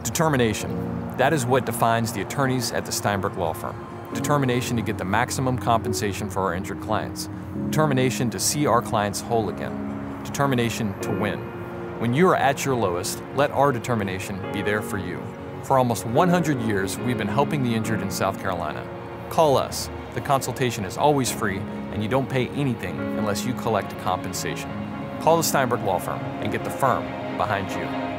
Determination. That is what defines the attorneys at the Steinberg Law Firm. Determination to get the maximum compensation for our injured clients. Determination to see our clients whole again. Determination to win. When you are at your lowest, let our determination be there for you. For almost 100 years, we've been helping the injured in South Carolina. Call us. The consultation is always free, and you don't pay anything unless you collect compensation. Call the Steinberg Law Firm and get the firm behind you.